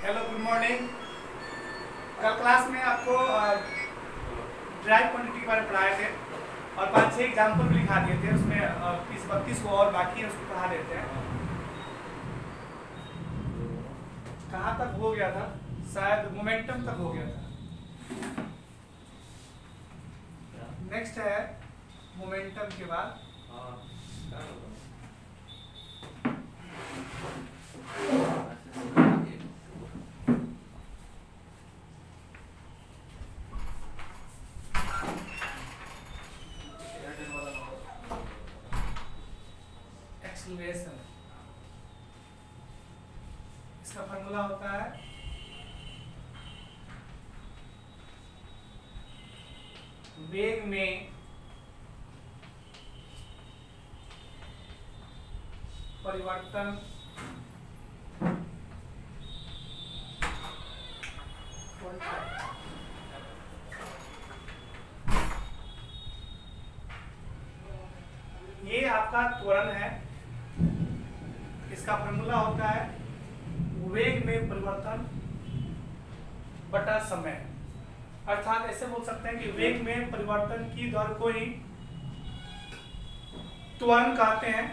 Hello, good morning. कल class में आपको ड्राइव क्वांटिटी के बारे में पढ़ाए थे और 5-6 एग्जाम्पल भी लिखा दिए थे। उसमें 30-32 को और बाकी है, उसको पढ़ा देते हैं। कहाँ तक हो गया था? शायद मोमेंटम तक हो गया था। नेक्स्ट है मोमेंटम के बाद एक्सीलरेशन। इसका फॉर्मूला होता है वेग में परिवर्तन ये आपका त्वरण है। इसका फॉर्मूला होता है वेग में परिवर्तन बटा समय। अर्थात ऐसे बोल सकते हैं कि वेग में परिवर्तन की दर को ही त्वरण कहते हैं।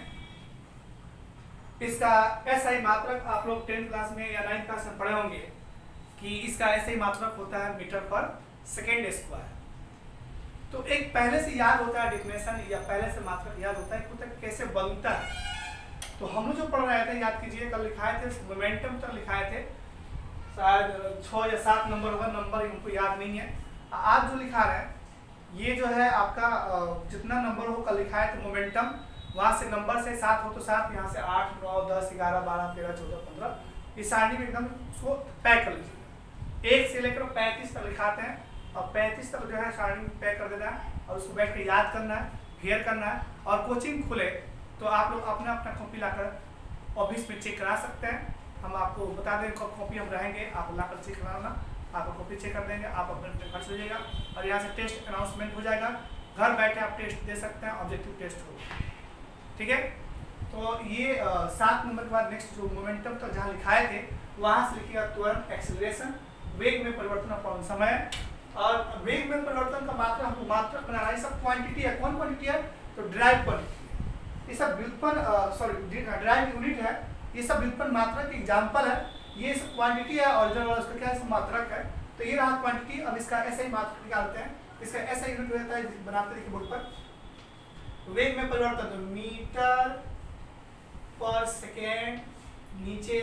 इसका SI मात्रक आप लोग 10th क्लास में या 9th क्लास में पढ़े होंगे कि इसका SI मात्रक होता है मीटर पर सेकेंड स्क्वायर। तो एक पहले से याद होता है डेफिनेशन या पहले से मात्रक याद होता है कि कैसे बनता है। तो हम लोग जो पढ़ रहे थे, याद कीजिए, कल लिखाए थे मोमेंटम तक लिखाए थे, शायद 6 या 7 नंबर हुआ, नंबर हमको याद नहीं है। आज जो लिखा रहे हैं ये जो है आपका जितना नंबर हो कल लिखाए थे मोमेंटम, वहाँ से नंबर से 7 हो तो 7, यहाँ से 8, 9, 10, 11, 12, 13, 14, 15 इस सारणी में एकदम उसको पैक कर लीजिए। 1 से लेकर 35 तक लिखाते हैं और 35 तक जो है सारणी में पैक कर देना है और उसको बैठ कर याद करना है, घेर करना है। और कोचिंग खुले तो आप लोग अपना अपना कॉपी लाकर ऑफिस में चेक करा सकते हैं। हम आपको बता दें कब कॉपी हम रहेंगे, आप लाकर चेक कराना, आपको कॉपी चेक कर देंगे, आप अपने घर से हो जाएगा और यहाँ से टेस्ट अनाउंसमेंट हो जाएगा। घर बैठे आप टेस्ट दे सकते हैं, ऑब्जेक्टिव टेस्ट होगा, ठीक है। तो ये 7 नंबर के बाद नेक्स्ट जो मोमेंटम तक जहाँ लिखाए थे वहाँ से लिखिएगा त्वरण, एक्सीलरेशन, वेग में परिवर्तन अपॉन समय। और वेग में परिवर्तन का मात्रा हमको मात्रक बनाना है। सब क्वांटिटी है। कौन क्वांटिटी है? तो ड्राइव क्वांटिटी है। ये सब व्युत्पन्न ड्राइव यूनिट है। ये सब व्युत्पन्न मात्रक की एग्जाम्पल है। ये सब क्वांटिटी है और जो उसका क्या है, सब मात्रक है। तो ये रहा क्वांटिटी। अब इसका SI मात्रक निकालते हैं। इसका SI यूनिट होता है, बनाते देखिए बोर्ड पर। वेग में परिवर्तन तो मीटर पर सेकेंड, नीचे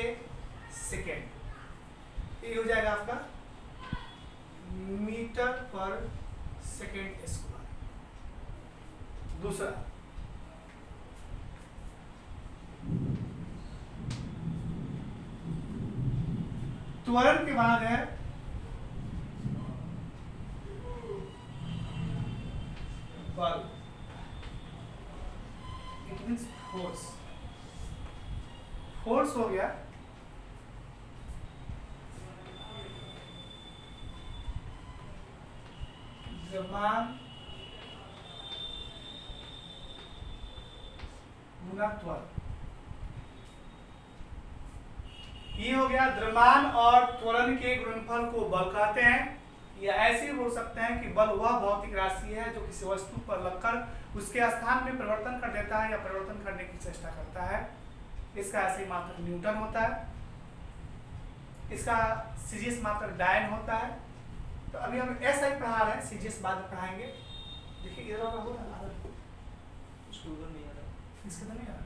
सेकेंड, ये हो जाएगा आपका मीटर पर सेकेंड स्क्वायर। दूसरा त्वरण के बाद है बल। It means force. फोर्स हो गया द्रव्यमान गुना त्वरण। ये हो गया द्रव्यमान और त्वरण के गुणनफल को बल कहते हैं। या ऐसे बोल सकते हैं कि बल वह भौतिक राशि है जो किसी वस्तु पर लगकर उसके स्थान में परिवर्तन कर देता है या परिवर्तन करने की चेष्टा करता है। इसका ऐसे मात्रक न्यूटन होता है। इसका सीजीएस मात्रक डायन होता है। तो अभी हम SI पढ़ा रहे हैं, सीजीएस बाद में पढ़ाएंगे। देखिए इधर वाला हो रहा है, इसके तो नहीं आ रहा।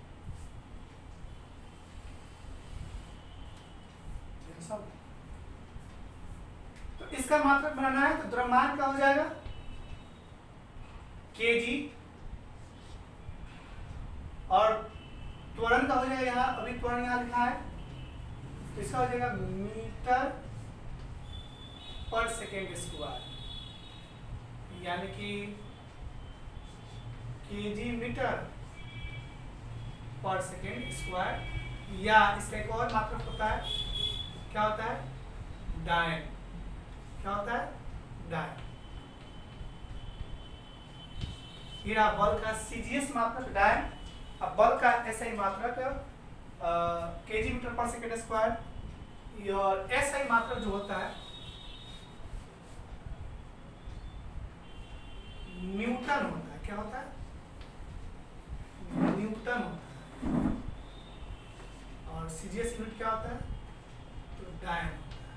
तो इसका मात्रक बनाना है तो द्रव्यमान का हो जाएगा kg और त्वरण का हो जाएगा, यहाँ अभी त्वरण यहाँ लिखा है तो इसका हो जाएगा मीटर पर सेकेंड स्क्वायर, यानी कि kg मीटर पर सेकेंड स्क्वायर। या इसका एक और मात्रक होता है, क्या होता है? डायन। क्या होता है? डायन। ये रहा बल का सीजीएस मात्रक डायन। अब बल का SI मात्रक kg मीटर पर सेकेंड स्क्वायर और एस आई मात्रक जो होता है न्यूटन होता है। क्या होता है? न्यूटन होता है। और सीजीएस यूनिट क्या होता है? तो डायन होता है।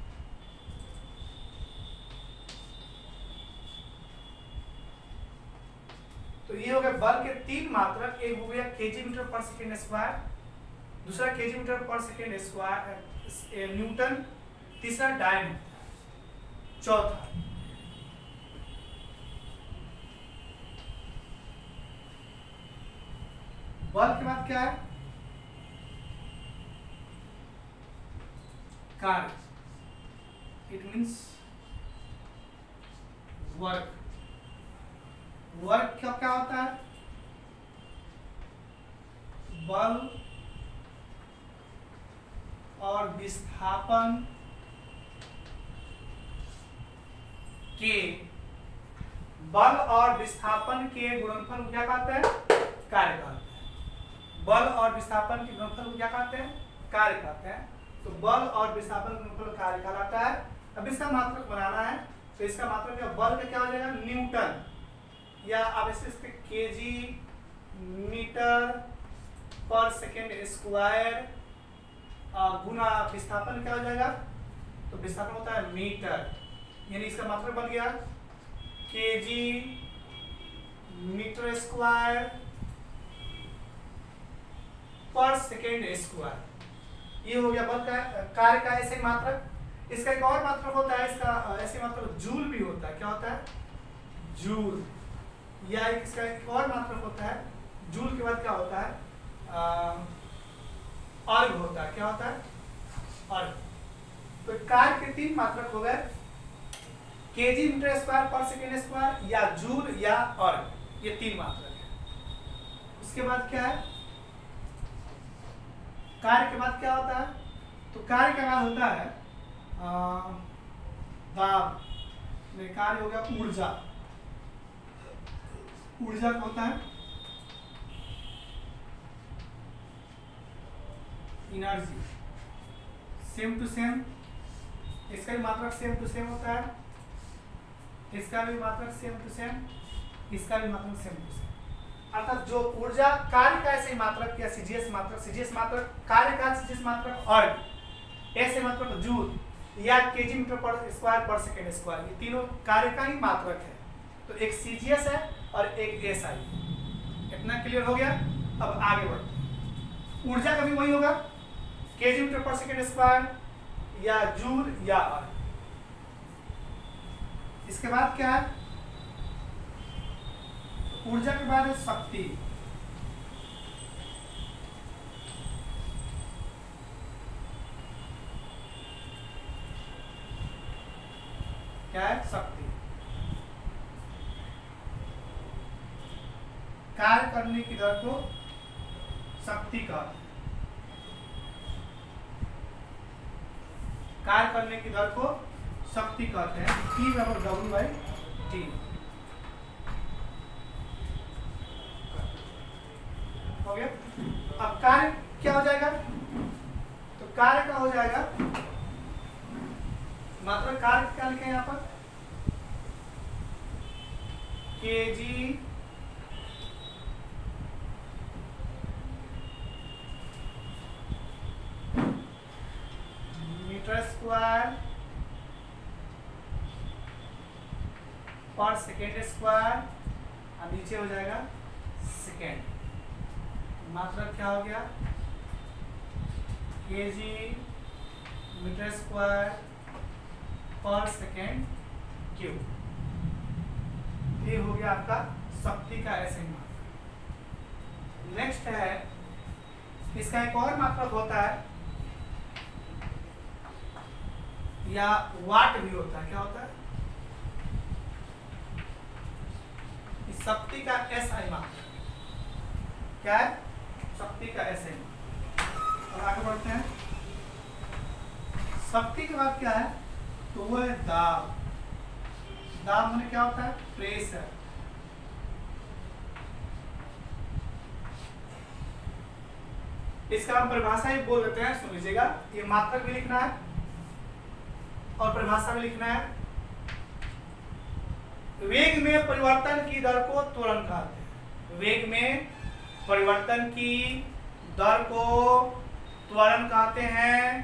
तो ये हो गया बल के 3 मात्रक। एक हो गया केजी मीटर पर सेकेंड स्क्वायर, दूसरा केजी मीटर पर सेकेंड स्क्वायर न्यूटन, तीसरा डायन, चौथा बल के बाद क्या है? कार्य। It means work. वर्क क्या होता है? बल और विस्थापन के गुणनफल को क्या कहते हैं? कार्य कहते हैं। बल और विस्थापन के गुणनफल को क्या कहते हैं? कार्य कहते हैं। तो बल और विस्थापन का गुणनफल कार्य कहलाता है। अब इसका मात्रक बनाना है, तो इसका मात्रक क्या? बल का क्या हो जाएगा? न्यूटन, या आप इसके केजी मीटर पर सेकेंड स्क्वायर गुना विस्थापन क्या हो जाएगा? तो विस्थापन होता है मीटर, यानी इसका मात्रक बन गया केजी मीटर स्क्वायर पर सेकेंड स्क्वायर। ये हो गया बल का कार्य का ऐसे मात्रक। इसका एक और मात्रक होता है, इसका ऐसे मात्रक जूल भी होता है। क्या होता है? जूल। या इसका एक और मात्रक होता है, जूल के बाद क्या होता है? अर्ग होता है। क्या होता है? अर्ग। तो कार्य के 3 मात्रक हो गए, केजी मीटर स्क्वायर पर सेकेंड स्क्वायर, या जूल, या अर्ग। ये 3 मात्रक है। उसके बाद क्या है? कार्य के बाद क्या होता है? तो कार्य के बाद होता है दाब। कार्य हो गया ऊर्जा। ऊर्जा क्या होता है? एनर्जी। सेम टू सेम, इसका भी मात्रक सेम टू सेम होता है, इसका भी मात्रक सेम टू सेम, इसका भी मात्रक सेम टू सेम। अर्थात जो ऊर्जा कार्य का ऐसे मात्रक या सीजीएस मात्रक कार्य का सीजीएस मात्रक और ऐसे मात्रक जूल या केजी मीटर पर स्क्वायर पर सेकेंड स्क्वायर, ये तीनों कार्य का ही मात्रक है। तो एक सीजीएस है और एक एसआई। इतना क्लियर हो गया? अब आगे बढ़ते हैं। ऊर्जा का भी वही होगा, केजी मीटर पर सेकेंड स्क्वायर या जूल या अर्ग। इसके बाद क्या है? ऊर्जा के बाद है शक्ति। क्या है? शक्ति। कार्य करने की दर को शक्ति कहते हैं। कार्य करने की दर को शक्ति कहते हैं। P/W/T। हो गया? अब कार्य क्या हो जाएगा? तो कार्य का हो जाएगा मात्रक। कार्य क्या लिखे यहाँ पर? केजी मीटर स्क्वायर पर सेकेंड स्क्वायर, और नीचे हो जाएगा सेकेंड। मात्रक क्या हो गया? केजी मीटर स्क्वायर पर सेकेंड क्यूब। ये हो गया आपका शक्ति का ऐसे मात्रक। नेक्स्ट है, इसका एक और मात्रक होता है या वाट भी होता है। क्या होता है? इस शक्ति का एसआई मात्रक। क्या है? शक्ति का एसआई मात्रक। अब आगे बढ़ते हैं। शक्ति के बाद क्या है? तो वो है दाब। दाब में क्या होता है? प्रेशर। इसका हम परिभाषा ही बोल देते हैं, सुन लीजिएगा। ये मात्रक भी लिखना है और परिभाषा भी लिखना है। वेग में परिवर्तन की दर को त्वरण कहते हैं। वेग में परिवर्तन की दर को त्वरण कहते हैं।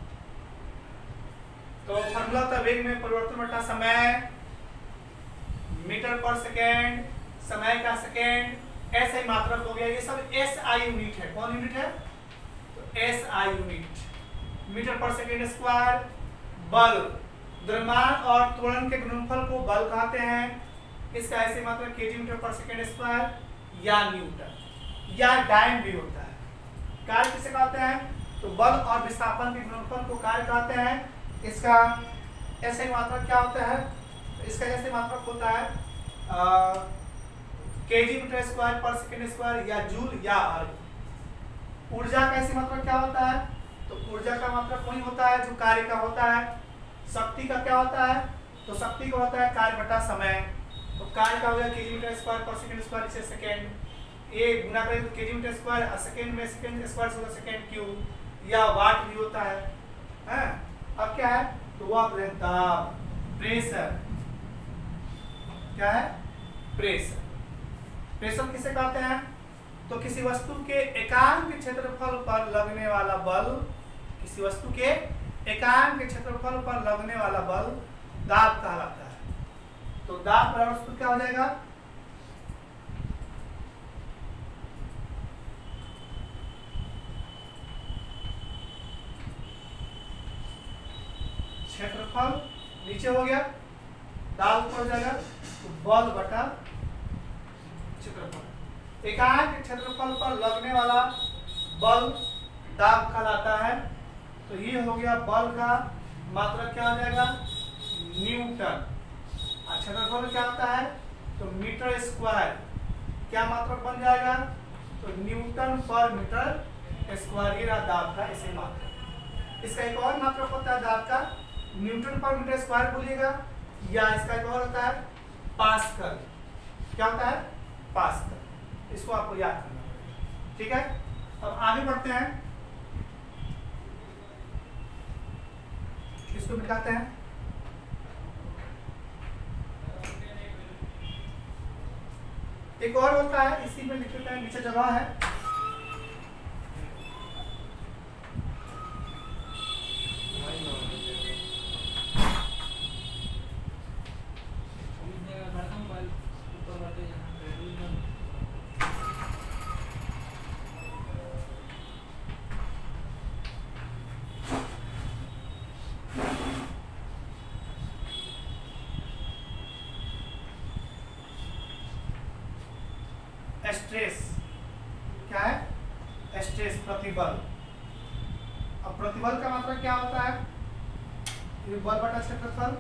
तो फॉर्मूला था वेग में परिवर्तन बटा समय, मीटर पर सेकेंड, समय का सेकेंड, ऐसा ही मात्रक हो गया। ये सब एसआई यूनिट है। कौन यूनिट है? तो एसआई यूनिट, मीटर पर सेकेंड स्क्वायर। बल, द्रव्यमान और त्वरण के गुणनफल को बल कहते हैं। इसका ऐसे मात्रक केजी मीटर पर सेकेंड स्क्वायर या न्यूटन या डाइन भी होता है। कार्य किसे कहते हैं? तो बल और विस्थापन के गुणनफल को कार्य कहते हैं। इसका ऐसे मात्रक क्या होता है? इसका ऐसे मात्रक होता है केजी मीटर स्क्वायर पर सेकेंड स्क्वायर या जूल या अर्ग। ऊर्जा का ऐसे मात्रक क्या होता है? तो ऊर्जा का मात्रक वही होता है जो कार्य का होता है। शक्ति का क्या होता है? तो शक्ति का होता है कार्य बटा समय। तो कार्य का हो गया केजी मीटर स्क्वायर पर सेकेंड स्क्वायर इसे सेकेंड, ए गुना करें तो केजी मीटर स्क्वायर और सेकेंड में सेकेंड स्क्वायर से होगा सेकेंड क्यूब या वाट भी होता है। हैं? अब क्या है? तो वह दाब, प्रेशर। क्या है? प्रेशर। प्रेशर किसे कहते हैं? तो किसी वस्तु के एकांक क्षेत्रफल पर लगने वाला बल, किसी वस्तु के एकांक क्षेत्रफल पर लगने वाला बल दाब कहलाता है। तो दाब बराबर सूत्र क्या हो जाएगा? क्षेत्रफल नीचे हो गया, दाब ऊपर हो जाएगा, तो बल बटा क्षेत्रफल। एकांक क्षेत्रफल पर लगने वाला बल दाब कहलाता है। तो ये हो गया बल का मात्रक क्या हो जाएगा? न्यूटन। और क्षेत्रफल क्या होता है? तो मीटर स्क्वायर। क्या मात्रक बन जाएगा? तो न्यूटन पर मीटर स्क्वायर। ये दाब का इसे मात्रक। इसका एक और मात्रक होता है दाब का, न्यूटन पर मीटर स्क्वायर बोलिएगा, या इसका एक और होता है पास्कल। क्या होता है? पास्कल। इसको आपको याद करना पड़ेगा। ठीक है, अब आगे बढ़ते हैं। इसको दिखाते हैं। एक और होता है, इसी में लिख लेते हैं, नीचे जगह है। स्ट्रेस। क्या है? स्ट्रेस, प्रतिबल। अब प्रतिबल का मतलब क्या होता है? ये बल बटा क्षेत्रफल,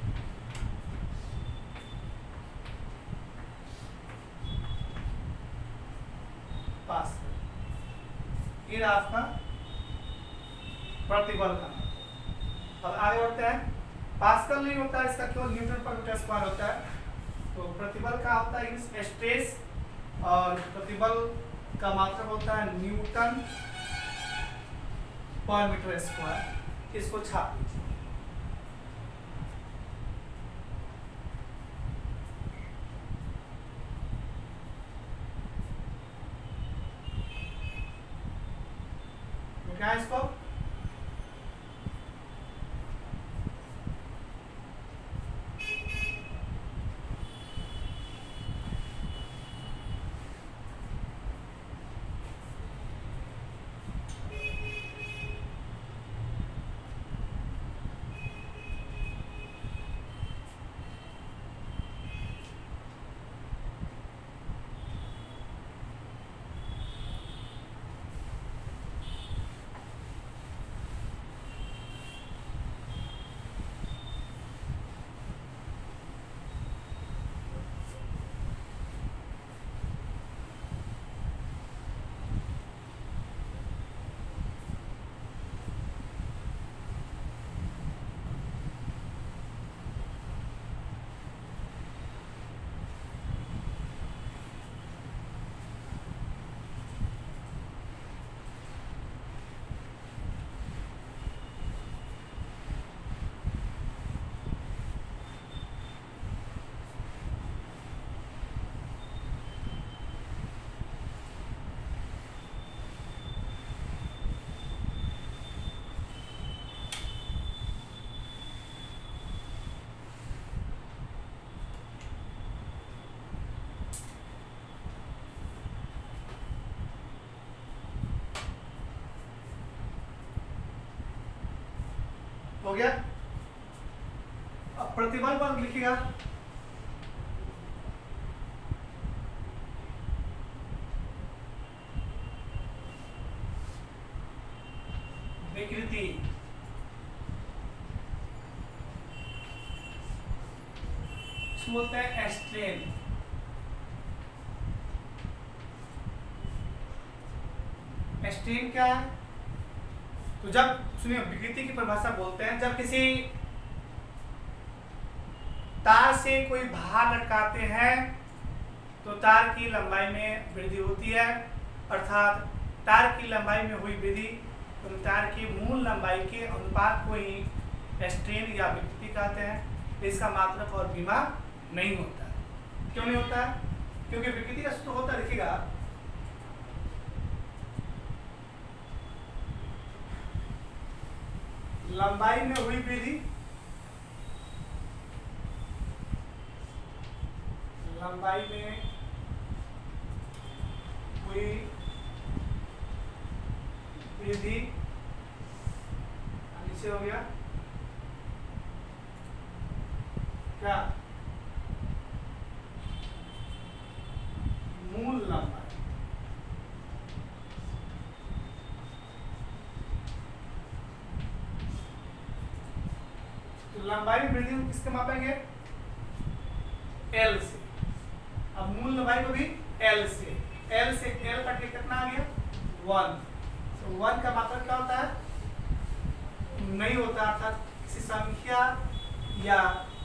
पास्कल। ये आपका प्रतिबल का। अब आगे बढ़ते हैं। पास्कल नहीं होता है, इसका केवल न्यूटन पर मीटर स्क्वायर होता है। तो प्रतिबल का होता है स्ट्रेस, और प्रतिबल का मात्रक होता है न्यूटन पर मीटर स्क्वायर। इसको छाप लीजिए। क्या है इसको? हो गया। अब प्रतिबल बल लिखिएगा। विकृति बोलते हैं स्ट्रेन। स्ट्रेन क्या है? तो जब सुनिए विकृति की परिभाषा बोलते हैं, जब किसी तार से कोई भार लटकाते हैं तो तार की लंबाई में वृद्धि होती है, अर्थात तार की लंबाई में हुई वृद्धि तो तार की मूल लंबाई के अनुपात को ही स्ट्रेन या विकृति कहते हैं। इसका मात्रक और बीमा नहीं होता है। क्यों नहीं होता है? क्योंकि विकृति का सूत्र होता है, देखिएगा, लंबाई में हुई वृद्धि, लंबाई में हुई वृद्धि, नीचे हो गया क्या? मूल लंबाई। तो लंबाई वृद्धि को किसके मापेंगे? एल से। अब मूल लंबाई को भी एल से। एल से एल कट के कितना आ गया? 1। तो 1 का मात्रक क्या होता है? नहीं होता, अर्थात किसी संख्या या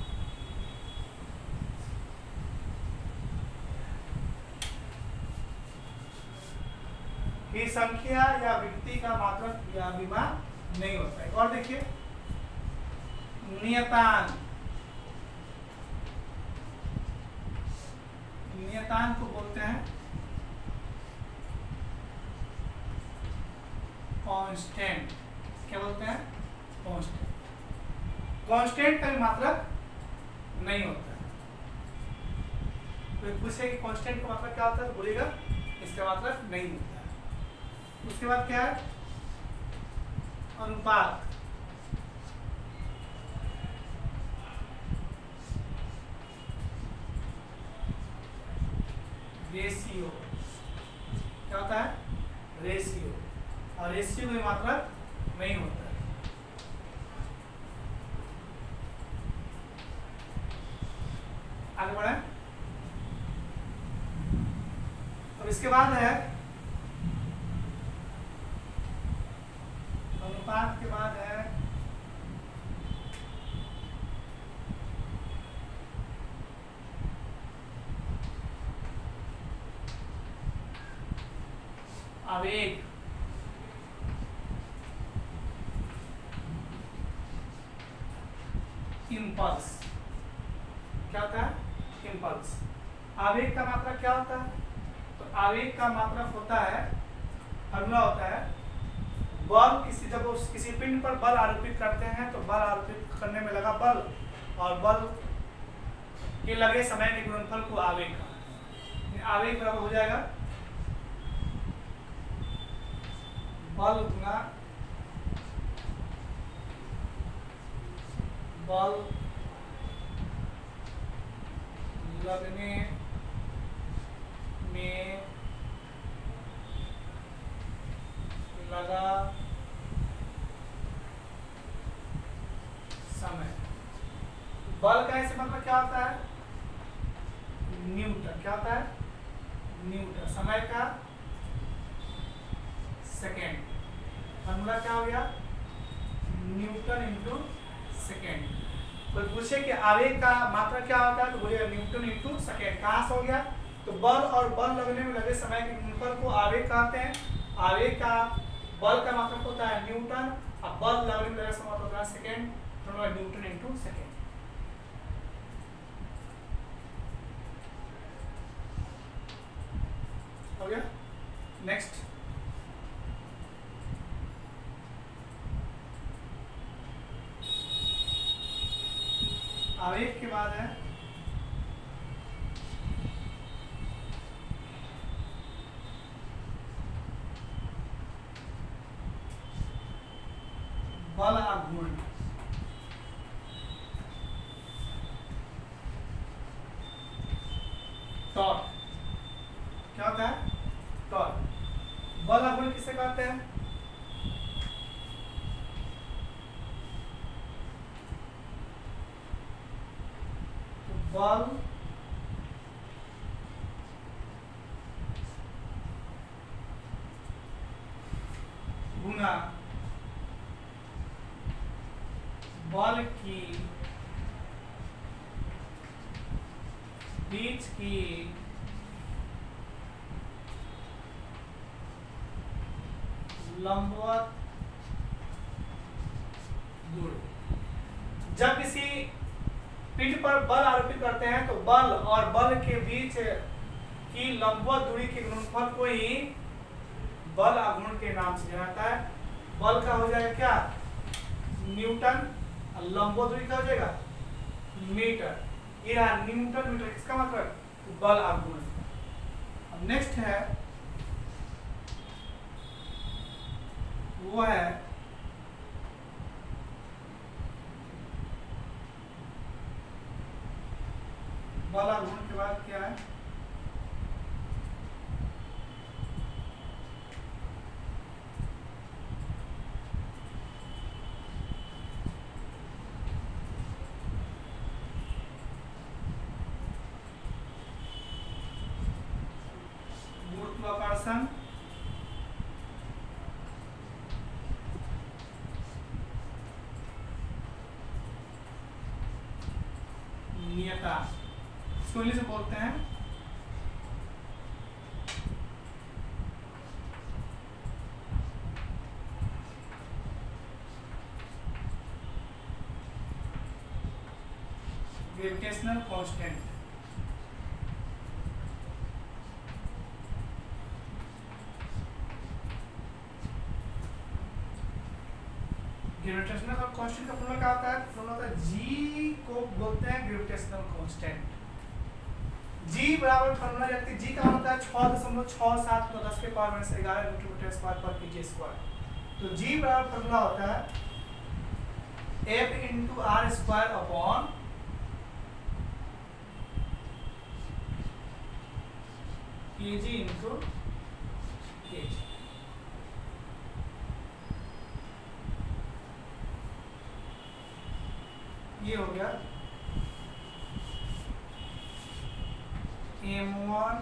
की संख्या या विकृति का मात्रक या बीमा नहीं होता है। और देखिए नियतांक, नियतांक को बोलते हैं कांस्टेंट। क्या बोलते हैं? कांस्टेंट। कांस्टेंट का भी मात्रक नहीं होता है। तो पूछे कि कांस्टेंट का मात्रक क्या होता है, बोलेगा इसका मात्रक नहीं होता है। उसके बाद क्या है? अनुपात। रेशियो। क्या होता है? रेशियो। और रेशियो की मात्रक नहीं होता है। आगे बढ़े। और इसके बाद है अनुपात के बाद है आवेग। इम्पल्स। क्या होता है? इम्पल्स। आवेग का मात्रक क्या होता है? तो आवेग का मात्रक होता है, फॉर्मूला होता है, बल जब किसी पिंड पर बल आरोपित करते हैं तो बल आरोपित करने में लगा बल और बल के लगे समय के गुणनफल को आवेग का। आवेग बराबर हो जाएगा बल गुना बल लगने में लगा समय। बल का ऐसे मतलब क्या होता है? न्यूटन। क्या होता है? न्यूटन। समय का सेकेंड। फॉर्मूला क्या हो गया? Newton into second. तो पूछे कि आवेग का मात्रा क्या होता है, तो बोलिएगा न्यूटन इंटू सेकेंड। कहाँ से हो गया? तो बल और बल लगने में लगे समय के गुणनफल को आवेग कहते हैं। आवेग का बल का मात्रक होता है न्यूटन और बल लगने में लगे समय होता है सेकेंड। तो न्यूटन इंटू सेकेंड। हो गया। नेक्स्ट आवेग के बाद है बल आघूर्ण। टॉर्क। क्या होता है? टॉर्क। बल आघूर्ण किसे कहते हैं? तो बल गुना बल की बीच की लंबवत दूरी। जब किसी पिंड पर बल आरोपित करते हैं तो बल और बल के बीच की लंबवत दूरी के गुणनफल को ही बल आघूर्ण के नाम से जाना जाता है। बल का हो जाएगा क्या? न्यूटन, और लंबवत दूरी का हो जाएगा मीटर। ये रहा न्यूटन मीटर, इसका मतलब बल आघूर्ण। अब नेक्स्ट है वो है बल आघूर्ण के बाद क्या है? गुरुत्वाकर्षण नियता, इसको इंग्लिश में बोलते हैं ग्रेविटेशनल कांस्टेंट। ग्रेविटेशनल कांस्टेंट का फॉर्मूला क्या होता है? फॉर्मूला होता है जी को बोलते हैं ग्रेविटेशनल कांस्टेंट। जी बराबर फॉर्मूला रहती है, जी का होता है 6.67 तो 10 के पावर में 11 मीटर स्क्वायर पर केजी स्क्वायर। तो जी बराबर फॉर्मूला होता है F into R square upon kg into kg. ये हो गया m1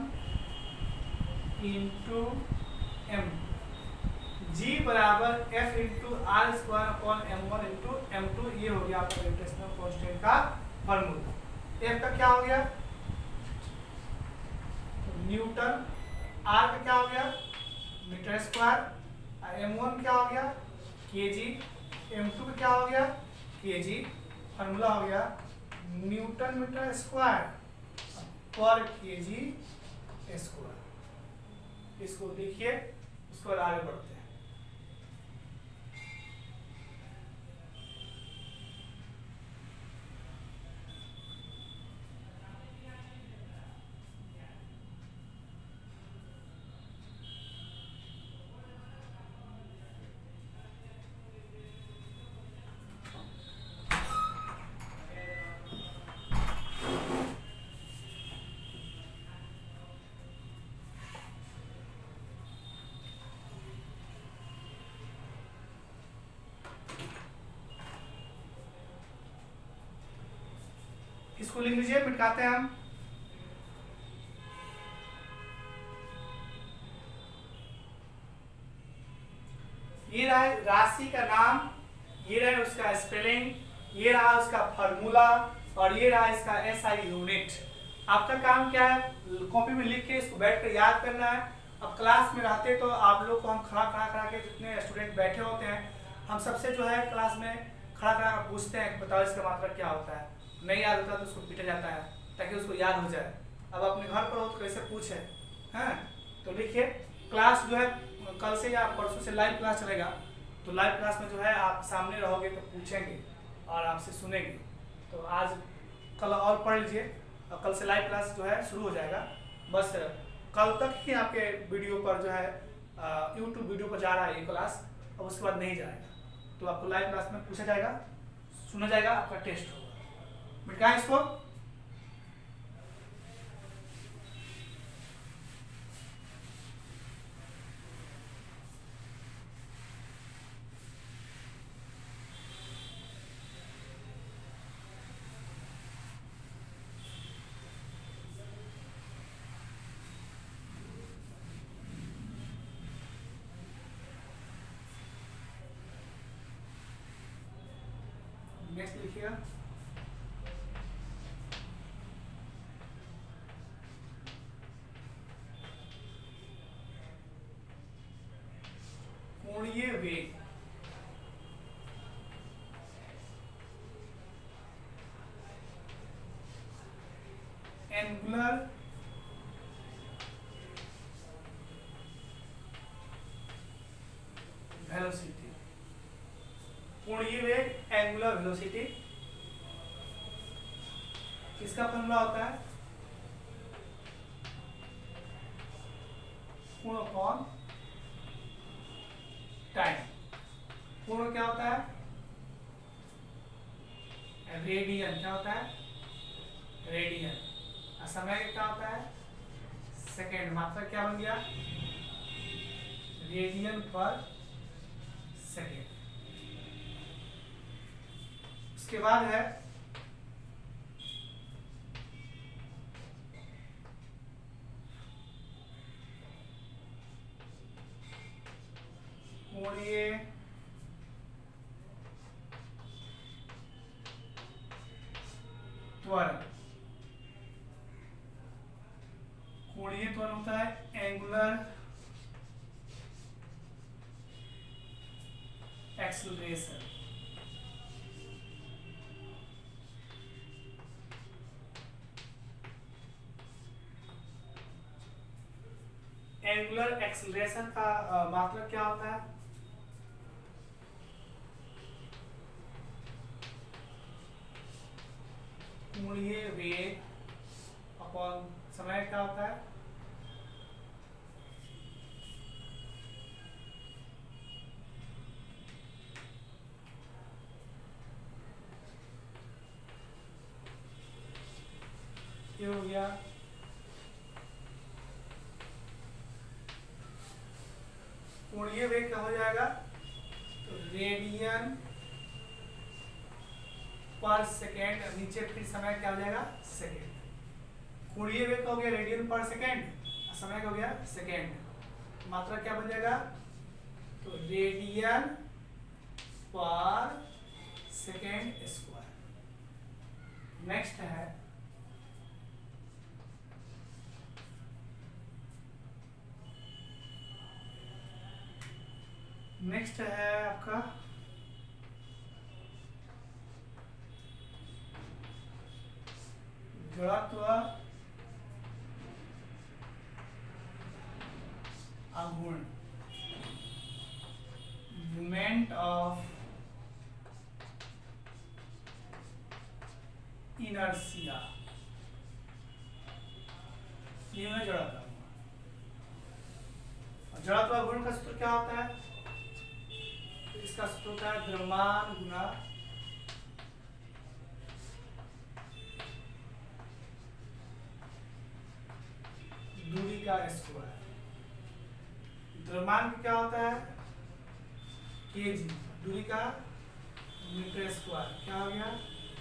इंटू m। जी बराबर F into R square upon m1 into m2। ये हो गया आपका ग्रेविटेशनल कांस्टेंट का फॉर्मूला। F का क्या हो गया? न्यूटन। R का क्या हो गया? Metre square. m1 क्या हो गया? केजी। m2 का क्या हो गया? केजी। फॉर्मूला हो गया न्यूटन मीटर स्क्वायर पर केजी स्क्वायर। इसको देखिए, उसके बाद आगे बढ़ते हैं। इसको लिख लीजिए, मिटाते हैं हम। ये रहा राशि का नाम, ये रहा उसका स्पेलिंग, ये रहा उसका फॉर्मूला, और ये रहा इसका एसआई यूनिट। आपका काम क्या है? कॉपी में लिख के इसको बैठ कर याद करना है। अब क्लास में रहते तो आप लोग को हम खड़ा खड़ा के जितने स्टूडेंट बैठे होते हैं, हम सबसे जो है क्लास में खड़ा खड़ा पूछते हैं बताओ इसका मतलब क्या होता है। नहीं याद होता तो उसको पीटा जाता है ताकि उसको याद हो जाए। अब अपने घर पर हो तो कैसे पूछे हैं? तो देखिए, क्लास जो है कल से या परसों से लाइव क्लास चलेगा, तो लाइव क्लास में जो है आप सामने रहोगे तो पूछेंगे और आपसे सुनेंगे। तो आज कल और पढ़ लीजिए, और कल से लाइव क्लास जो है शुरू हो जाएगा। बस कल तक ही आपके वीडियो पर जो है यूट्यूब वीडियो पर जा रहा है ये क्लास, और उसके बाद नहीं जाएगा। तो आपको लाइव क्लास में पूछा जाएगा, सुना जाएगा, आपका टेस्ट होगा। मिटाएं इसको। नेक्स्ट लिखिएगा, कोणीय वेग एंगुलर वेलोसिटी, कोणीय वेग एंगुलर वेलोसिटी, किसका फॉर्मूला होता है? कोण अपॉन टाइम। कोण क्या होता है? रेडियन। क्या होता है? रेडियन। समय क्या होता है? सेकेंड। मात्रा क्या बन गया? रेडियन पर सेकेंड। उसके बाद है कोणीय त्वरण। कोणीय त्वरण होता है एंगुलर एक्सेलरेशन। एंगुलर एक्सेलरेशन का मात्रक क्या होता है? कोणीय वेग अपॉन समय क्या होता है? ये हो गया कोणीय वेग क्या हो जाएगा? तो रेडियन पर सेकेंड, नीचे फिर समय क्या हो जाएगा? सेकेंड। कोणीय वेग का हो गया रेडियन पर सेकेंड, समय का हो गया सेकेंड। मात्रा क्या बन जाएगा? तो रेडियन पर सेकेंड स्क्वायर। नेक्स्ट है आपका जड़त्व आघूर्ण, मोमेंट ऑफ इनर्शिया। ये मैं जड़त्व आघूर्ण का सूत्र क्या होता है? इसका सूत्र होता है द्रव्यमान गुना दूरी का स्क्वायर। द्रव्यमान क्या होता है? केजी। दूरी का मीटर स्क्वायर। क्या हो गया?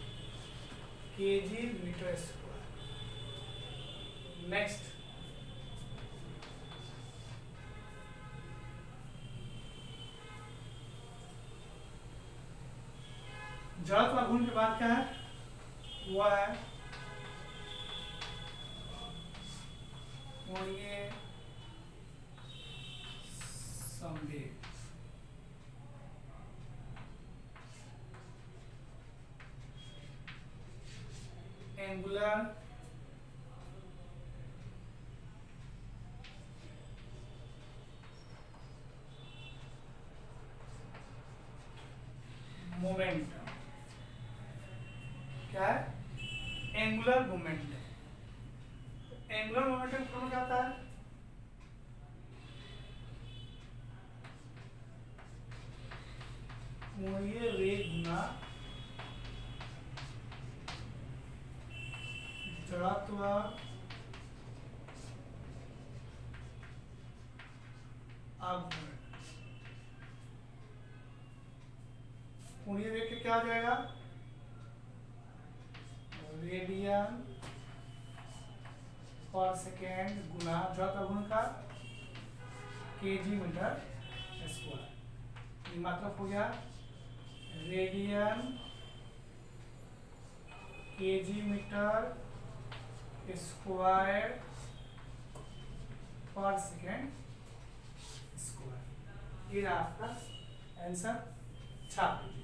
Kg metre square. नेक्स्ट जड़त्व आघूर्ण के बाद क्या है? वह है कोणीय संवेग। Angular momentum. क्या है? Angular momentum. Angular momentum formula क्या होता है? कोणीय वेग गुना जड़त्व आघूर्ण। कोणीय वेग के क्या हो जाएगा? रेडियन पर सेकेंड गुना जड़त्व आघूर्ण का केजी मीटर स्क्वायर। ये मात्रक हो गया रेडियन kg मीटर स्क्वायर पर सेकेंड स्क्वायर। ये रहा आपका आंसर, छाप लीजिए।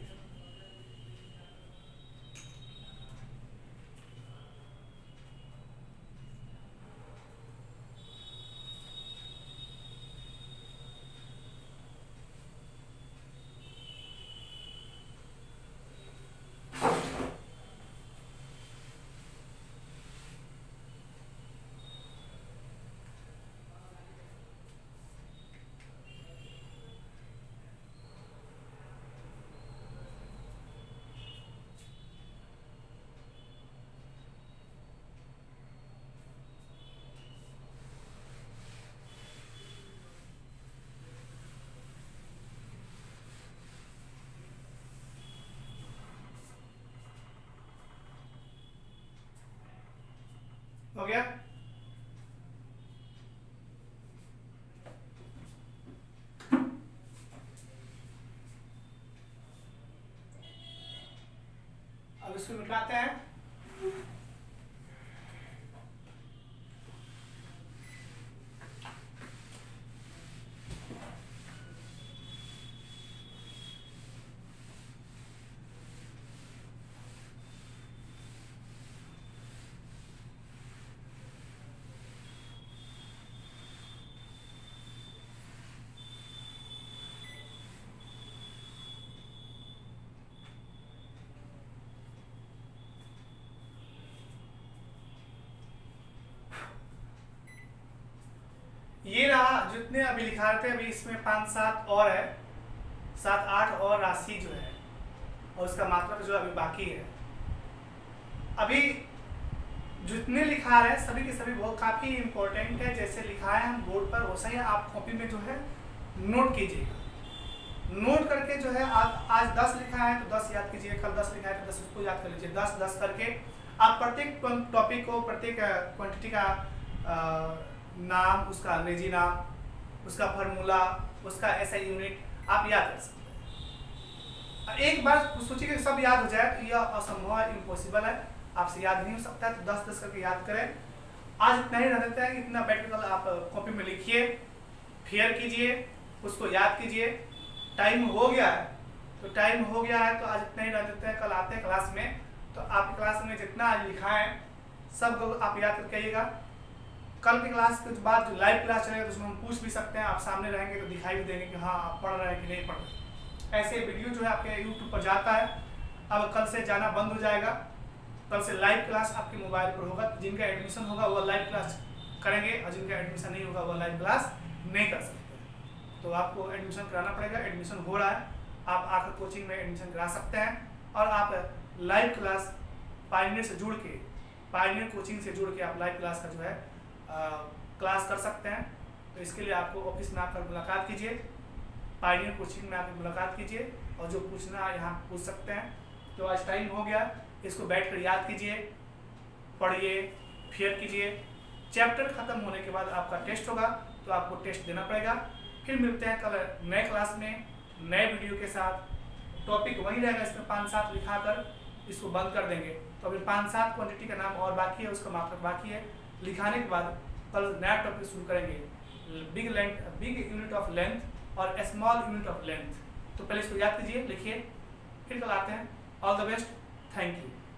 हो गया? अब इसको मिटाते हैं। ये रहा जितने अभी लिखा थे, अभी इसमें 5-7 और है, 7-8 और राशि जो है और उसका मात्रक जो अभी बाकी है। अभी जितने लिखा रहे सभी के सभी बहुत काफ़ी इम्पोर्टेंट है। जैसे लिखा है हम बोर्ड पर वैसा ही आप कॉपी में जो है नोट कीजिएगा। नोट करके जो है आज 10 लिखा है तो 10 याद कीजिए, कल 10 लिखा है तो 10 उसको याद कर लीजिए। 10-10 करके आप प्रत्येक टॉपिक को, प्रत्येक क्वांटिटी का नाम, उसका अंग्रेजी नाम, उसका फार्मूला, उसका एसआई यूनिट आप याद कर सकते हैं। एक बार सोचिए कि सब याद हो जाए तो यह असंभव है, इम्पॉसिबल है, आपसे याद नहीं हो सकता है। तो 10-10 करके याद करें। आज इतना ही रह देता है कि इतना बैठ कर आप कॉपी में लिखिए, फेयर कीजिए, उसको याद कीजिए। टाइम हो गया है तो टाइम हो गया है तो आज इतना ही रह देते हैं। कल आते हैं क्लास में तो आपकी क्लास में जितना आज लिखा है सब आप याद करके आइएगा। कल की क्लास के बाद जो लाइव क्लास चलेगा तो उसमें हम पूछ भी सकते हैं, आप सामने रहेंगे तो दिखाई भी देंगे कि हाँ आप पढ़ रहे हैं कि नहीं पढ़ रहे। ऐसे वीडियो जो है आपके यूट्यूब पर जाता है। अब कल से जाना बंद हो जाएगा, कल से लाइव क्लास आपके मोबाइल पर होगा। जिनका एडमिशन होगा वह लाइव क्लास करेंगे और जिनका एडमिशन नहीं होगा वह लाइव क्लास नहीं कर सकते। तो आपको एडमिशन कराना पड़ेगा। एडमिशन हो रहा है, आप आकर कोचिंग में एडमिशन करा सकते हैं और आप लाइव क्लास पायनियर से जुड़ के, पायनियर कोचिंग से जुड़ के आप लाइव क्लास का जो है क्लास कर सकते हैं। तो इसके लिए आपको ऑफिस में आकर मुलाकात कीजिए, पायनियर कोचिंग में आकर मुलाकात कीजिए और जो पूछना है यहाँ पूछ सकते हैं। तो आज टाइम हो गया, इसको बैठकर याद कीजिए, पढ़िए, फेयर कीजिए। चैप्टर खत्म होने के बाद आपका टेस्ट होगा तो आपको टेस्ट देना पड़ेगा। फिर मिलते हैं कल नए क्लास में नए वीडियो के साथ। टॉपिक वही रहेगा, इसमें 5-7 लिखा कर इसको बंद कर देंगे। तो अभी 5-7 क्वांटिटी का नाम और बाकी है, उसका मात्रक बाकी है। लिखाने के बाद कल नया टॉपिक शुरू करेंगे, बिग यूनिट ऑफ लेंथ और स्मॉल यूनिट ऑफ लेंथ। तो पहले इसको याद कीजिए, लिखिए, फिर कल आते हैं। All the best, thank you.